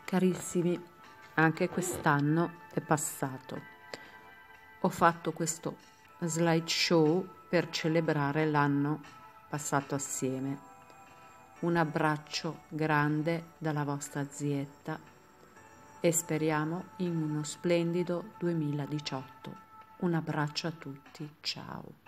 Carissimi, anche quest'anno è passato. Ho fatto questo slideshow per celebrare l'anno passato assieme. Un abbraccio grande dalla vostra zietta e speriamo in uno splendido 2018. Un abbraccio a tutti, ciao.